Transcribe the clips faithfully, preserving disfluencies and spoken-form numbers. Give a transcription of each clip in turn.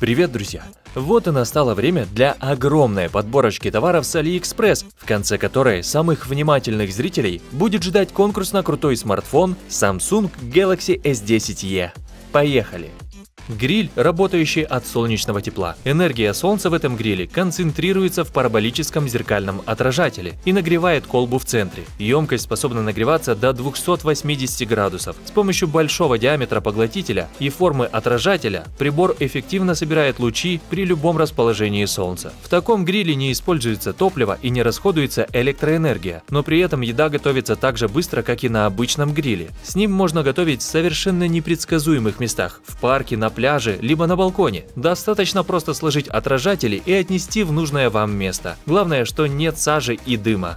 Привет, друзья! Вот и настало время для огромной подборочки товаров с AliExpress, в конце которой самых внимательных зрителей будет ждать конкурс на крутой смартфон Samsung Galaxy эс десять и. Поехали! Гриль, работающий от солнечного тепла. Энергия солнца в этом гриле концентрируется в параболическом зеркальном отражателе и нагревает колбу в центре. Емкость способна нагреваться до двухсот восьмидесяти градусов. С помощью большого диаметра поглотителя и формы отражателя прибор эффективно собирает лучи при любом расположении солнца. В таком гриле не используется топливо и не расходуется электроэнергия, но при этом еда готовится так же быстро, как и на обычном гриле. С ним можно готовить в совершенно непредсказуемых местах – в парке, на пляже, либо на балконе. Достаточно просто сложить отражатели и отнести в нужное вам место. Главное, что нет сажи и дыма.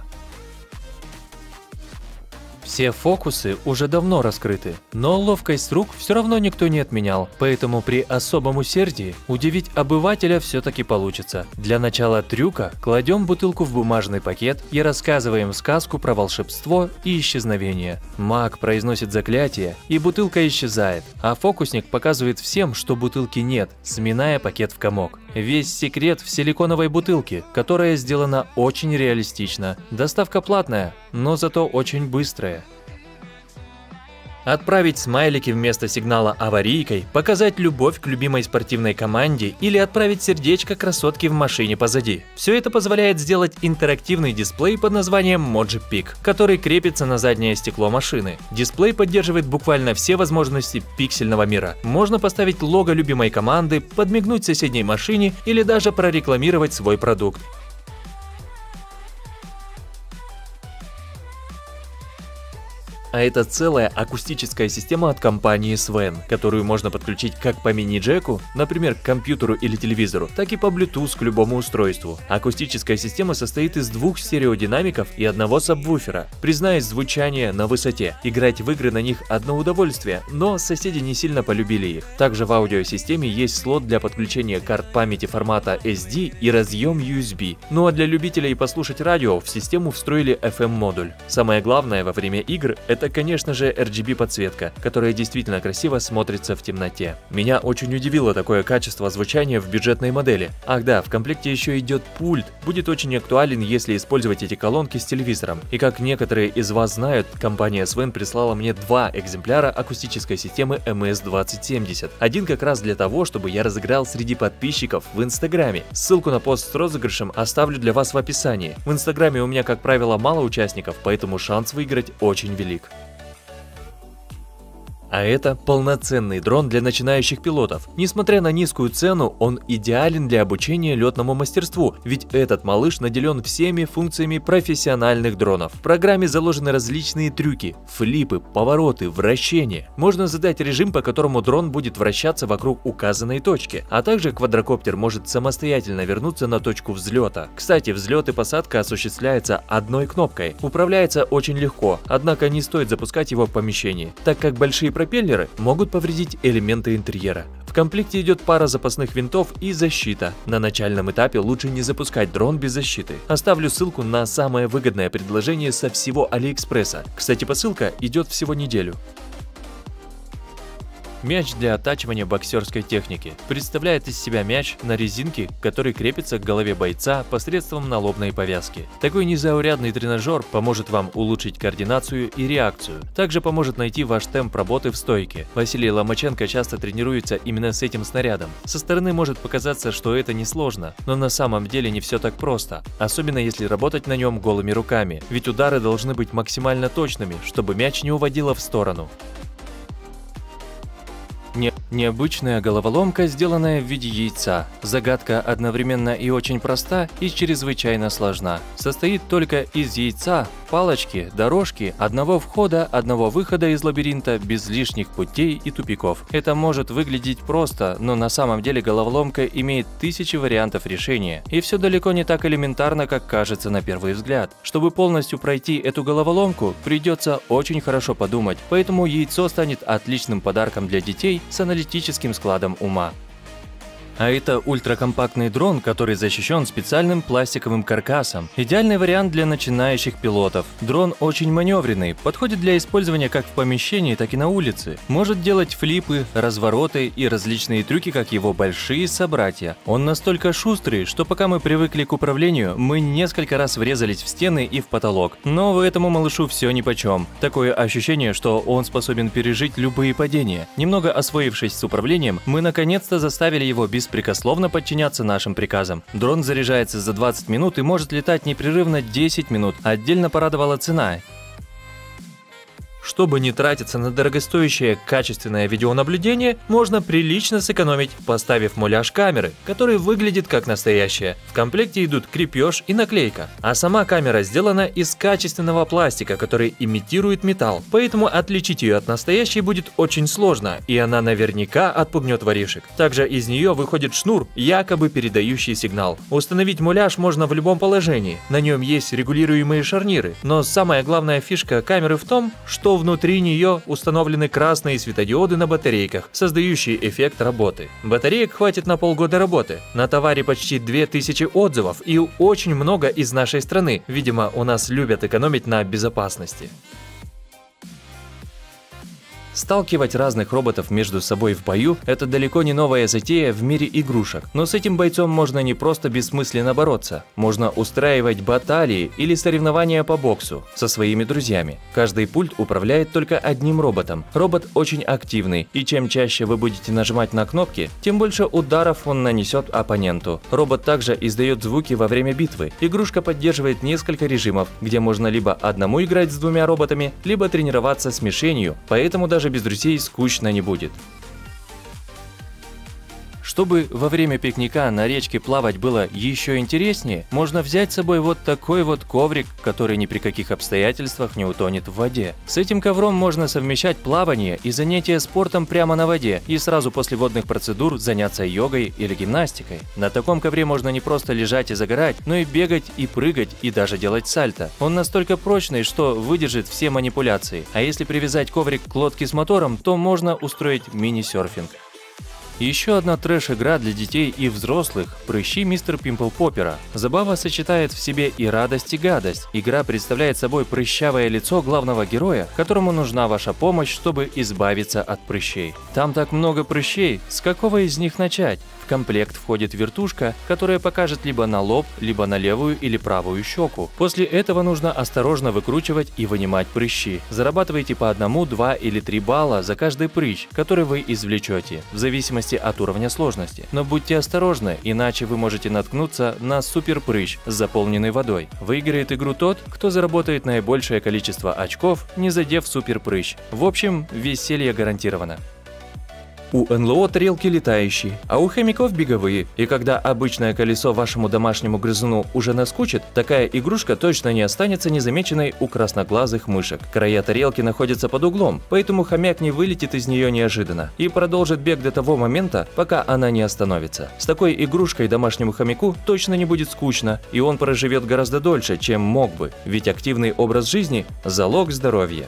Все фокусы уже давно раскрыты, но ловкость рук все равно никто не отменял, поэтому при особом усердии удивить обывателя все-таки получится. Для начала трюка кладем бутылку в бумажный пакет и рассказываем сказку про волшебство и исчезновение. Маг произносит заклятие, и бутылка исчезает, а фокусник показывает всем, что бутылки нет, сминая пакет в комок. Весь секрет в силиконовой бутылке, которая сделана очень реалистично. Доставка платная, но зато очень быстрая. Отправить смайлики вместо сигнала аварийкой, показать любовь к любимой спортивной команде или отправить сердечко красотке в машине позади. Все это позволяет сделать интерактивный дисплей под названием Moji Peak, который крепится на заднее стекло машины. Дисплей поддерживает буквально все возможности пиксельного мира. Можно поставить лого любимой команды, подмигнуть соседней машине или даже прорекламировать свой продукт. А это целая акустическая система от компании Sven, которую можно подключить как по мини-джеку, например, к компьютеру или телевизору, так и по Bluetooth к любому устройству. Акустическая система состоит из двух стереодинамиков и одного сабвуфера. Признаюсь, звучание на высоте. Играть в игры на них одно удовольствие, но соседи не сильно полюбили их. Также в аудиосистеме есть слот для подключения карт памяти формата эс ди и разъем ю эс би. Ну а для любителей послушать радио в систему встроили эф эм-модуль. Самое главное во время игр – это, конечно же, эр джи би подсветка, которая действительно красиво смотрится в темноте. Меня очень удивило такое качество звучания в бюджетной модели. Ах да, в комплекте еще идет пульт. Будет очень актуален, если использовать эти колонки с телевизором. И как некоторые из вас знают, компания Sven прислала мне два экземпляра акустической системы эм эс двадцать семьдесят. Один как раз для того, чтобы я разыграл среди подписчиков в Инстаграме. Ссылку на пост с розыгрышем оставлю для вас в описании. В Инстаграме у меня, как правило, мало участников, поэтому шанс выиграть очень велик. А это полноценный дрон для начинающих пилотов. Несмотря на низкую цену, он идеален для обучения летному мастерству, ведь этот малыш наделен всеми функциями профессиональных дронов. В программе заложены различные трюки, флипы, повороты, вращения. Можно задать режим, по которому дрон будет вращаться вокруг указанной точки, а также квадрокоптер может самостоятельно вернуться на точку взлета. Кстати, взлет и посадка осуществляется одной кнопкой. Управляется очень легко, однако не стоит запускать его в помещении, так как большие пропеллеры могут повредить элементы интерьера. В комплекте идет пара запасных винтов и защита. На начальном этапе лучше не запускать дрон без защиты. Оставлю ссылку на самое выгодное предложение со всего Алиэкспресса. Кстати, посылка идет всего неделю. Мяч для оттачивания боксерской техники. Представляет из себя мяч на резинке, который крепится к голове бойца посредством налобной повязки. Такой незаурядный тренажер поможет вам улучшить координацию и реакцию. Также поможет найти ваш темп работы в стойке. Василий Ломаченко часто тренируется именно с этим снарядом. Со стороны может показаться, что это несложно, но на самом деле не все так просто. Особенно если работать на нем голыми руками, ведь удары должны быть максимально точными, чтобы мяч не уводило в сторону. Не, необычная головоломка, сделанная в виде яйца. Загадка одновременно и очень проста, и чрезвычайно сложна. Состоит только из яйца, палочки, дорожки, одного входа, одного выхода из лабиринта, без лишних путей и тупиков. Это может выглядеть просто, но на самом деле головоломка имеет тысячи вариантов решения. И все далеко не так элементарно, как кажется на первый взгляд. Чтобы полностью пройти эту головоломку, придется очень хорошо подумать, поэтому яйцо станет отличным подарком для детей с аналитическим складом ума. А это ультракомпактный дрон, который защищен специальным пластиковым каркасом. Идеальный вариант для начинающих пилотов. Дрон очень маневренный, подходит для использования как в помещении, так и на улице. Может делать флипы, развороты и различные трюки, как его большие собратья. Он настолько шустрый, что пока мы привыкли к управлению, мы несколько раз врезались в стены и в потолок. Но этому малышу все нипочем. Такое ощущение, что он способен пережить любые падения. Немного освоившись с управлением, мы наконец-то заставили его беспрекословно подчиняться нашим приказам. Дрон заряжается за двадцать минут и может летать непрерывно десять минут. Отдельно порадовала цена. Чтобы не тратиться на дорогостоящее качественное видеонаблюдение, можно прилично сэкономить, поставив муляж камеры, который выглядит как настоящая. В комплекте идут крепеж и наклейка, а сама камера сделана из качественного пластика, который имитирует металл, поэтому отличить ее от настоящей будет очень сложно, и она наверняка отпугнет воришек. Также из нее выходит шнур, якобы передающий сигнал. Установить муляж можно в любом положении, на нем есть регулируемые шарниры, но самая главная фишка камеры в том, что внутри нее установлены красные светодиоды на батарейках, создающие эффект работы. Батареек хватит на полгода работы. На товаре почти две тысячи отзывов и очень много из нашей страны. Видимо, у нас любят экономить на безопасности. Сталкивать разных роботов между собой в бою – это далеко не новая затея в мире игрушек. Но с этим бойцом можно не просто бессмысленно бороться. Можно устраивать баталии или соревнования по боксу со своими друзьями. Каждый пульт управляет только одним роботом. Робот очень активный, и чем чаще вы будете нажимать на кнопки, тем больше ударов он нанесет оппоненту. Робот также издает звуки во время битвы. Игрушка поддерживает несколько режимов, где можно либо одному играть с двумя роботами, либо тренироваться с мишенью, поэтому даже без друзей скучно не будет. Чтобы во время пикника на речке плавать было еще интереснее, можно взять с собой вот такой вот коврик, который ни при каких обстоятельствах не утонет в воде. С этим ковром можно совмещать плавание и занятия спортом прямо на воде, и сразу после водных процедур заняться йогой или гимнастикой. На таком ковре можно не просто лежать и загорать, но и бегать и прыгать и даже делать сальто. Он настолько прочный, что выдержит все манипуляции. А если привязать коврик к лодке с мотором, то можно устроить мини-серфинг. Еще одна трэш-игра для детей и взрослых – «Прыщи мистер Пимпл Поппера». Забава сочетает в себе и радость, и гадость. Игра представляет собой прыщавое лицо главного героя, которому нужна ваша помощь, чтобы избавиться от прыщей. Там так много прыщей, с какого из них начать? В комплект входит вертушка, которая покажет либо на лоб, либо на левую или правую щеку. После этого нужно осторожно выкручивать и вынимать прыщи. Зарабатывайте по одному, два или три балла за каждый прыщ, который вы извлечете, в зависимости от уровня сложности. Но будьте осторожны, иначе вы можете наткнуться на суперпрыщ с заполненной водой. Выиграет игру тот, кто заработает наибольшее количество очков, не задев суперпрыщ. В общем, веселье гарантировано. У эн эл о тарелки летающие, а у хомяков беговые. И когда обычное колесо вашему домашнему грызуну уже наскучит, такая игрушка точно не останется незамеченной у красноглазых мышек. Края тарелки находятся под углом, поэтому хомяк не вылетит из нее неожиданно и продолжит бег до того момента, пока она не остановится. С такой игрушкой домашнему хомяку точно не будет скучно, и он проживет гораздо дольше, чем мог бы, ведь активный образ жизни – залог здоровья.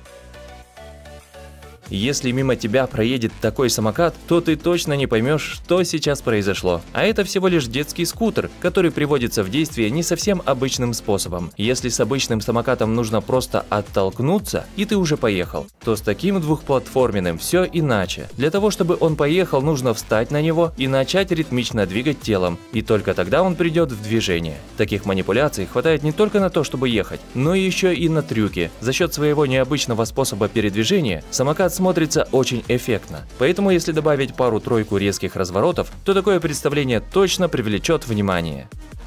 Если мимо тебя проедет такой самокат, то ты точно не поймешь, что сейчас произошло. А это всего лишь детский скутер, который приводится в действие не совсем обычным способом. Если с обычным самокатом нужно просто оттолкнуться, и ты уже поехал, то с таким двухплатформенным все иначе. Для того, чтобы он поехал, нужно встать на него и начать ритмично двигать телом, и только тогда он придет в движение. Таких манипуляций хватает не только на то, чтобы ехать, но еще и на трюки. За счет своего необычного способа передвижения самокат смотрится очень эффектно. Поэтому если добавить пару-тройку резких разворотов, то такое представление точно привлечет внимание.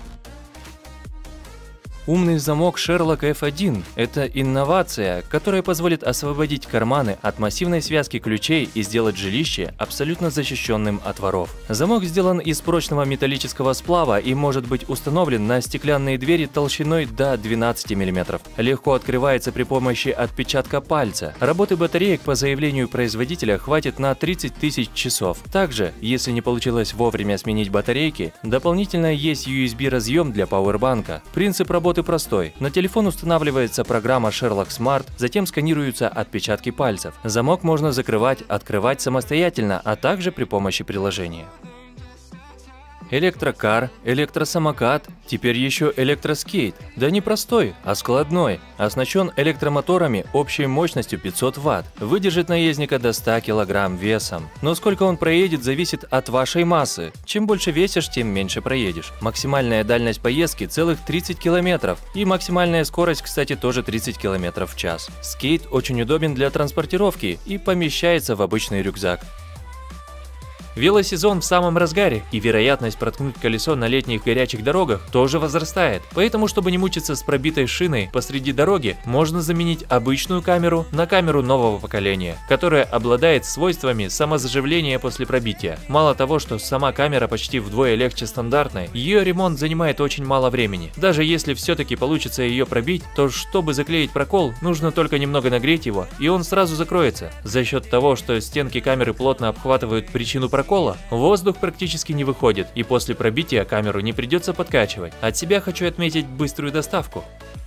Умный замок Sherlock эф один – это инновация, которая позволит освободить карманы от массивной связки ключей и сделать жилище абсолютно защищенным от воров. Замок сделан из прочного металлического сплава и может быть установлен на стеклянные двери толщиной до двенадцати миллиметров. Легко открывается при помощи отпечатка пальца. Работы батареек по заявлению производителя хватит на тридцать тысяч часов. Также, если не получилось вовремя сменить батарейки, дополнительно есть ю эс би-разъем для пауэрбанка. Принцип работы простой. На телефон устанавливается программа Sherlock Smart, затем сканируются отпечатки пальцев. Замок можно закрывать, открывать самостоятельно, а также при помощи приложения. Электрокар, электросамокат, теперь еще электроскейт. Да не простой, а складной. Оснащен электромоторами общей мощностью пятьсот ватт. Выдержит наездника до ста килограмм весом. Но сколько он проедет, зависит от вашей массы. Чем больше весишь, тем меньше проедешь. Максимальная дальность поездки целых тридцать километров. И максимальная скорость, кстати, тоже тридцать километров в час. Скейт очень удобен для транспортировки и помещается в обычный рюкзак. Велосезон в самом разгаре, и вероятность проткнуть колесо на летних горячих дорогах тоже возрастает. Поэтому, чтобы не мучиться с пробитой шиной посреди дороги, можно заменить обычную камеру на камеру нового поколения, которая обладает свойствами самозаживления после пробития. Мало того, что сама камера почти вдвое легче стандартной, ее ремонт занимает очень мало времени. Даже если все-таки получится ее пробить, то чтобы заклеить прокол, нужно только немного нагреть его, и он сразу закроется. За счет того, что стенки камеры плотно обхватывают причину прокола, воздух практически не выходит, и после пробития камеру не придется подкачивать. От себя хочу отметить быструю доставку.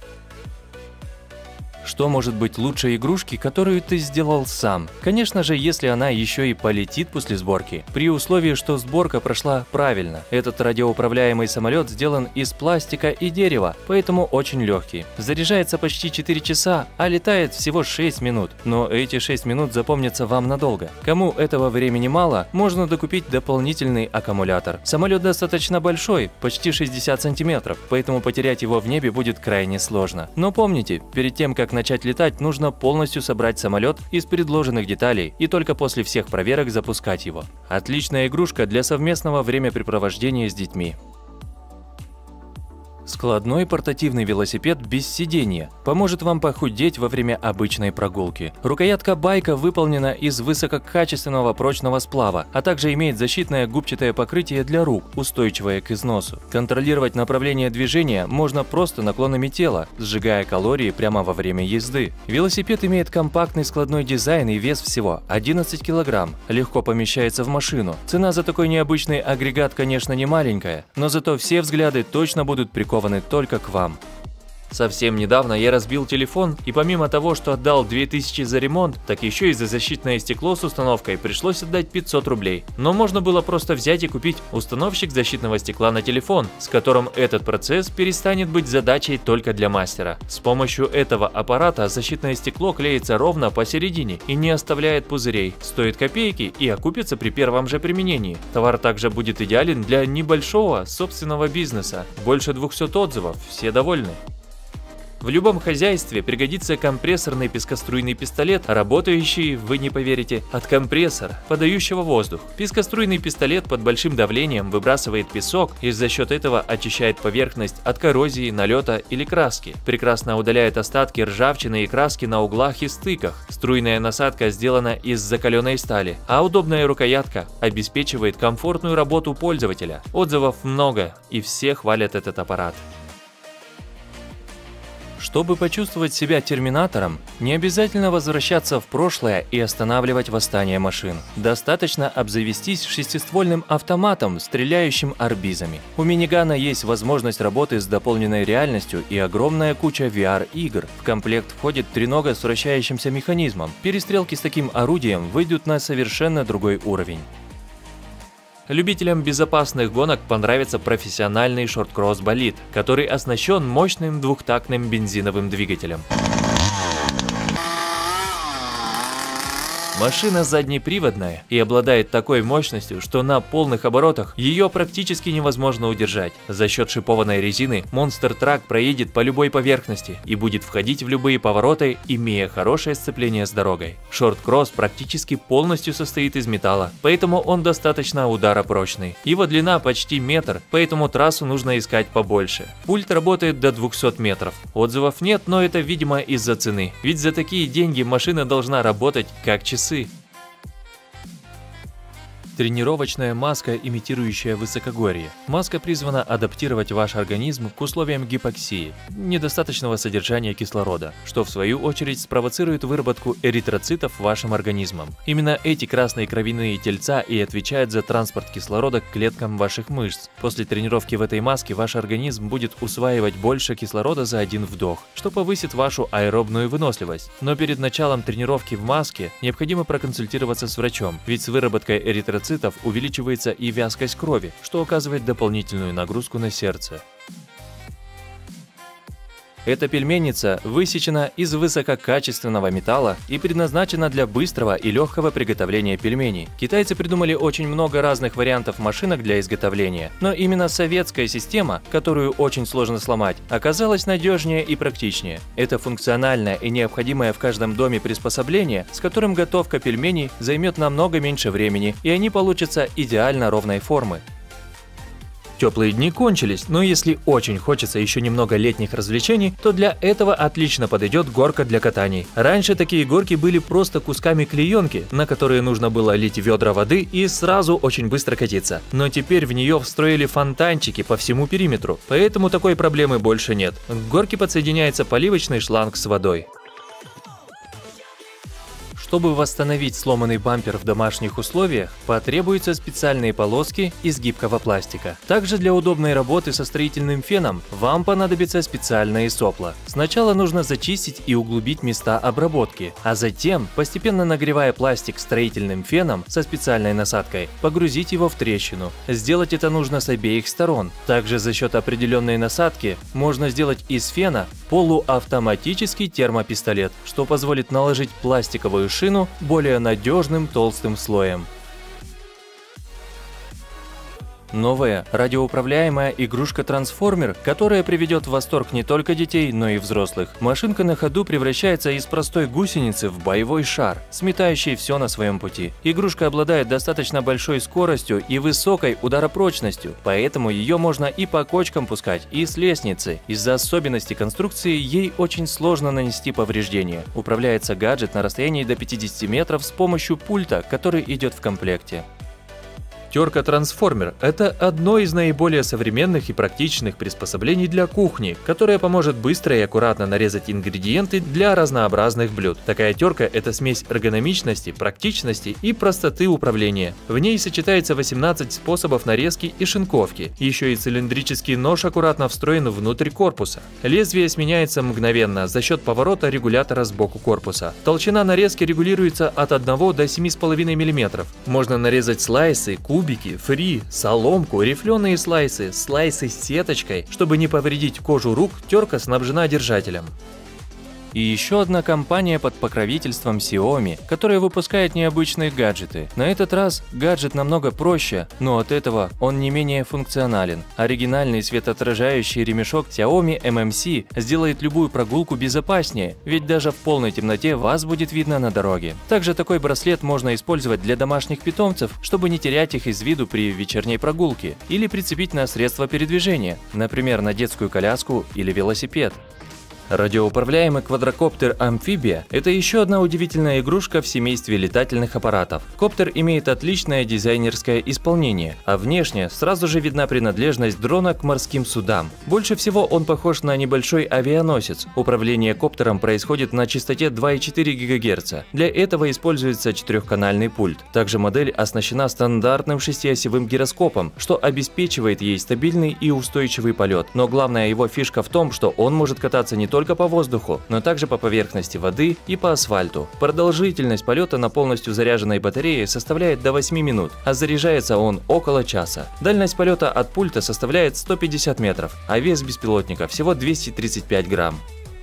Что может быть лучше игрушки, которую ты сделал сам? Конечно же, если она еще и полетит после сборки. При условии, что сборка прошла правильно. Этот радиоуправляемый самолет сделан из пластика и дерева, поэтому очень легкий. Заряжается почти четыре часа, а летает всего шесть минут. Но эти шесть минут запомнятся вам надолго. Кому этого времени мало, можно докупить дополнительный аккумулятор. Самолет достаточно большой, почти шестьдесят сантиметров, поэтому потерять его в небе будет крайне сложно. Но помните, перед тем, как начать летать, нужно полностью собрать самолет из предложенных деталей и только после всех проверок запускать его. Отличная игрушка для совместного времяпрепровождения с детьми. Складной портативный велосипед без сидения поможет вам похудеть во время обычной прогулки. Рукоятка байка выполнена из высококачественного прочного сплава, а также имеет защитное губчатое покрытие для рук, устойчивое к износу. Контролировать направление движения можно просто наклонами тела, сжигая калории прямо во время езды. Велосипед имеет компактный складной дизайн и вес всего одиннадцать килограмм, легко помещается в машину. Цена за такой необычный агрегат, конечно, не маленькая, но зато все взгляды точно будут прикованы только к вам. Совсем недавно я разбил телефон, и помимо того, что отдал две тысячи за ремонт, так еще и за защитное стекло с установкой пришлось отдать пятьсот рублей. Но можно было просто взять и купить установщик защитного стекла на телефон, с которым этот процесс перестанет быть задачей только для мастера. С помощью этого аппарата защитное стекло клеится ровно посередине и не оставляет пузырей. Стоит копейки и окупится при первом же применении. Товар также будет идеален для небольшого собственного бизнеса. Больше двухсот отзывов, все довольны. В любом хозяйстве пригодится компрессорный пескоструйный пистолет, работающий, вы не поверите, от компрессора, подающего воздух. Пескоструйный пистолет под большим давлением выбрасывает песок и за счет этого очищает поверхность от коррозии, налета или краски. Прекрасно удаляет остатки ржавчины и краски на углах и стыках. Струйная насадка сделана из закаленной стали, а удобная рукоятка обеспечивает комфортную работу пользователя. Отзывов много, и все хвалят этот аппарат. Чтобы почувствовать себя терминатором, не обязательно возвращаться в прошлое и останавливать восстание машин. Достаточно обзавестись шестиствольным автоматом, стреляющим арбизами. У минигана есть возможность работы с дополненной реальностью и огромная куча ви ар-игр. В комплект входит тренога с вращающимся механизмом. Перестрелки с таким орудием выйдут на совершенно другой уровень. Любителям безопасных гонок понравится профессиональный шорткросс-болид, который оснащен мощным двухтактным бензиновым двигателем. Машина заднеприводная и обладает такой мощностью, что на полных оборотах ее практически невозможно удержать. За счет шипованной резины Monster Truck проедет по любой поверхности и будет входить в любые повороты, имея хорошее сцепление с дорогой. Шорт-кросс практически полностью состоит из металла, поэтому он достаточно ударопрочный. Его длина почти метр, поэтому трассу нужно искать побольше. Пульт работает до двухсот метров. Отзывов нет, но это видимо из-за цены, ведь за такие деньги машина должна работать как часы. Тренировочная маска, имитирующая высокогорье. Маска призвана адаптировать ваш организм к условиям гипоксии, недостаточного содержания кислорода, что в свою очередь спровоцирует выработку эритроцитов вашим организмом. Именно эти красные кровяные тельца и отвечают за транспорт кислорода к клеткам ваших мышц. После тренировки в этой маске ваш организм будет усваивать больше кислорода за один вдох, что повысит вашу аэробную выносливость. Но перед началом тренировки в маске необходимо проконсультироваться с врачом, ведь с выработкой эритроцитов лейкоцитов увеличивается и вязкость крови, что оказывает дополнительную нагрузку на сердце. Эта пельменница высечена из высококачественного металла и предназначена для быстрого и легкого приготовления пельменей. Китайцы придумали очень много разных вариантов машинок для изготовления, но именно советская система, которую очень сложно сломать, оказалась надежнее и практичнее. Это функциональное и необходимое в каждом доме приспособление, с которым готовка пельменей займет намного меньше времени, и они получатся идеально ровной формы. Теплые дни кончились, но если очень хочется еще немного летних развлечений, то для этого отлично подойдет горка для катаний. Раньше такие горки были просто кусками клеенки, на которые нужно было лить ведра воды и сразу очень быстро катиться. Но теперь в нее встроили фонтанчики по всему периметру, поэтому такой проблемы больше нет. К горке подсоединяется поливочный шланг с водой. Чтобы восстановить сломанный бампер в домашних условиях, потребуются специальные полоски из гибкого пластика. Также для удобной работы со строительным феном вам понадобятся специальные сопла. Сначала нужно зачистить и углубить места обработки, а затем, постепенно нагревая пластик строительным феном со специальной насадкой, погрузить его в трещину. Сделать это нужно с обеих сторон. Также за счет определенной насадки можно сделать из фена полуавтоматический термопистолет, что позволит наложить пластиковую шину более надежным толстым слоем. Новая радиоуправляемая игрушка-трансформер, которая приведет в восторг не только детей, но и взрослых. Машинка на ходу превращается из простой гусеницы в боевой шар, сметающий все на своем пути. Игрушка обладает достаточно большой скоростью и высокой ударопрочностью, поэтому ее можно и по кочкам пускать, и с лестницы. Из-за особенностей конструкции ей очень сложно нанести повреждения. Управляется гаджет на расстоянии до пятидесяти метров с помощью пульта, который идет в комплекте. Терка-трансформер – это одно из наиболее современных и практичных приспособлений для кухни, которое поможет быстро и аккуратно нарезать ингредиенты для разнообразных блюд. Такая терка – это смесь эргономичности, практичности и простоты управления. В ней сочетается восемнадцать способов нарезки и шинковки. Еще и цилиндрический нож аккуратно встроен внутрь корпуса. Лезвие сменяется мгновенно за счет поворота регулятора сбоку корпуса. Толщина нарезки регулируется от одного до семи с половиной миллиметров. Можно нарезать слайсы, кубики, фри, соломку, рифленые слайсы, слайсы с сеточкой. Чтобы не повредить кожу рук, терка снабжена держателем. И еще одна компания под покровительством Xiaomi, которая выпускает необычные гаджеты. На этот раз гаджет намного проще, но от этого он не менее функционален. Оригинальный светоотражающий ремешок Xiaomi эм эм си сделает любую прогулку безопаснее, ведь даже в полной темноте вас будет видно на дороге. Также такой браслет можно использовать для домашних питомцев, чтобы не терять их из виду при вечерней прогулке, или прицепить на средства передвижения, например, на детскую коляску или велосипед. Радиоуправляемый квадрокоптер-амфибия – это еще одна удивительная игрушка в семействе летательных аппаратов. Коптер имеет отличное дизайнерское исполнение, а внешне сразу же видна принадлежность дрона к морским судам. Больше всего он похож на небольшой авианосец. Управление коптером происходит на частоте два и четыре гигагерца. Для этого используется четырехканальный пульт. Также модель оснащена стандартным шестиосевым гироскопом, что обеспечивает ей стабильный и устойчивый полет. Но главная его фишка в том, что он может кататься не только только по воздуху, но также по поверхности воды и по асфальту. Продолжительность полета на полностью заряженной батарее составляет до восьми минут, а заряжается он около часа. Дальность полета от пульта составляет сто пятьдесят метров, а вес беспилотника всего двести тридцать пять грамм.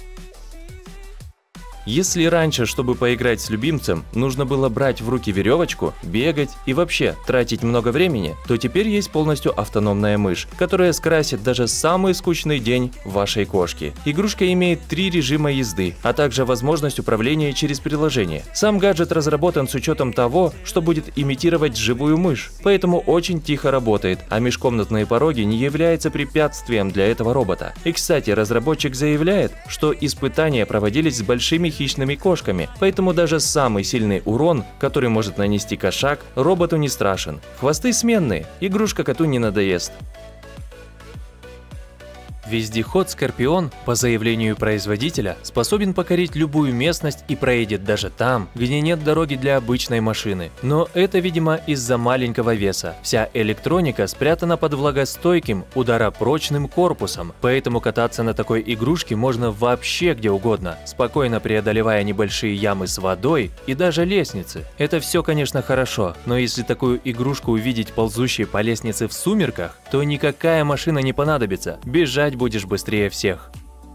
Если раньше, чтобы поиграть с любимцем, нужно было брать в руки веревочку, бегать и вообще тратить много времени, то теперь есть полностью автономная мышь, которая скрасит даже самый скучный день вашей кошки. Игрушка имеет три режима езды, а также возможность управления через приложение. Сам гаджет разработан с учетом того, что будет имитировать живую мышь, поэтому очень тихо работает, а межкомнатные пороги не являются препятствием для этого робота. И, кстати, разработчик заявляет, что испытания проводились с большими хищными кошками, поэтому даже самый сильный урон, который может нанести кошак, роботу не страшен. Хвосты сменные, игрушка коту не надоест. Вездеход Скорпион, по заявлению производителя, способен покорить любую местность и проедет даже там, где нет дороги для обычной машины. Но это, видимо, из-за маленького веса. Вся электроника спрятана под влагостойким, ударопрочным корпусом, поэтому кататься на такой игрушке можно вообще где угодно, спокойно преодолевая небольшие ямы с водой и даже лестницы. Это все, конечно, хорошо, но если такую игрушку увидеть ползущей по лестнице в сумерках, то никакая машина не понадобится, бежать будешь быстрее всех.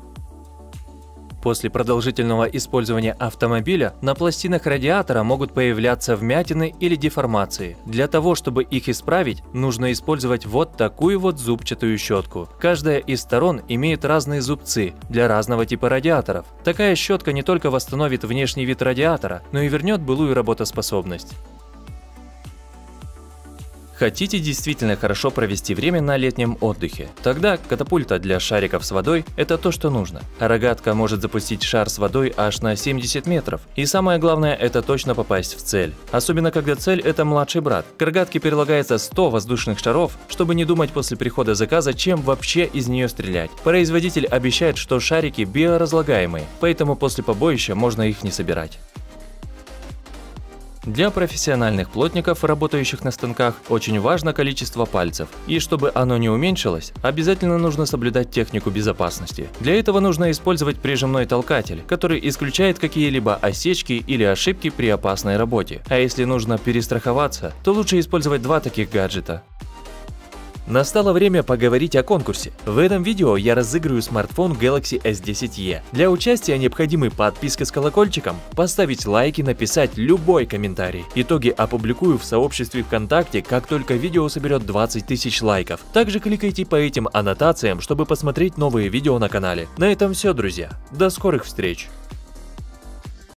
После продолжительного использования автомобиля на пластинах радиатора могут появляться вмятины или деформации. Для того, чтобы их исправить, нужно использовать вот такую вот зубчатую щетку. Каждая из сторон имеет разные зубцы для разного типа радиаторов. Такая щетка не только восстановит внешний вид радиатора, но и вернет былую работоспособность. Хотите действительно хорошо провести время на летнем отдыхе? Тогда катапульта для шариков с водой – это то, что нужно. Рогатка может запустить шар с водой аж на семьдесят метров. И самое главное – это точно попасть в цель. Особенно, когда цель – это младший брат. К рогатке прилагается сто воздушных шаров, чтобы не думать после прихода заказа, чем вообще из нее стрелять. Производитель обещает, что шарики биоразлагаемые, поэтому после побоища можно их не собирать. Для профессиональных плотников, работающих на станках, очень важно количество пальцев. И чтобы оно не уменьшилось, обязательно нужно соблюдать технику безопасности. Для этого нужно использовать прижимной толкатель, который исключает какие-либо осечки или ошибки при опасной работе. А если нужно перестраховаться, то лучше использовать два таких гаджета. Настало время поговорить о конкурсе. В этом видео я разыграю смартфон Galaxy эс десять и. Для участия необходимы подписка с колокольчиком, поставить лайк и написать любой комментарий. Итоги опубликую в сообществе ВКонтакте, как только видео соберет двадцать тысяч лайков. Также кликайте по этим аннотациям, чтобы посмотреть новые видео на канале. На этом все, друзья. До скорых встреч!